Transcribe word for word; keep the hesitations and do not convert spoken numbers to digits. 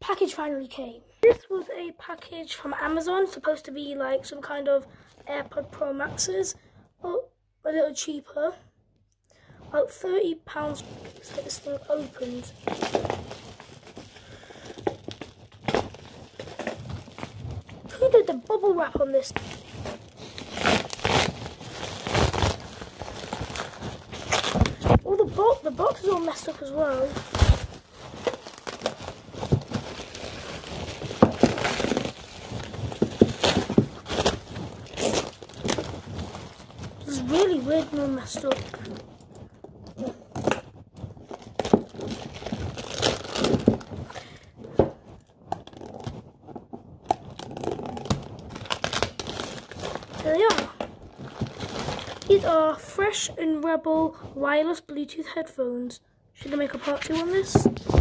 package finally came. This was a package from Amazon, supposed to be like some kind of AirPod Pro Maxes, but a little cheaper. About thirty pounds. Let's get this thing opened. Who did the bubble wrap on this? Oh, the box, the box is all messed up as well. This is really weird and all messed up. There they are. These are Fresh and Rebel wireless Bluetooth headphones. Should I make a part two on this?